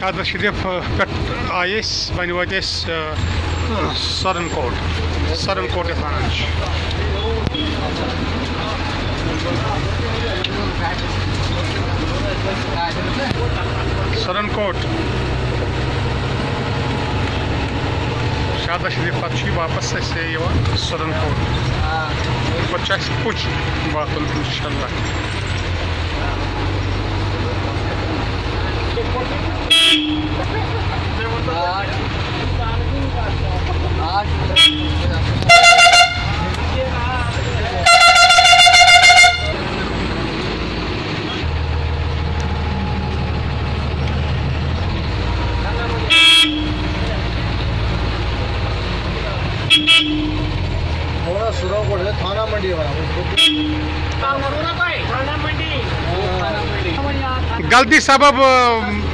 शाहद शरीफ पे आये वन वात सरनकोट वन सरनकोट शाहद शरीफ पे वापस सरनकोट पे पुछ वातुन इंशाल्लाह। थाना मंडी गलती सबब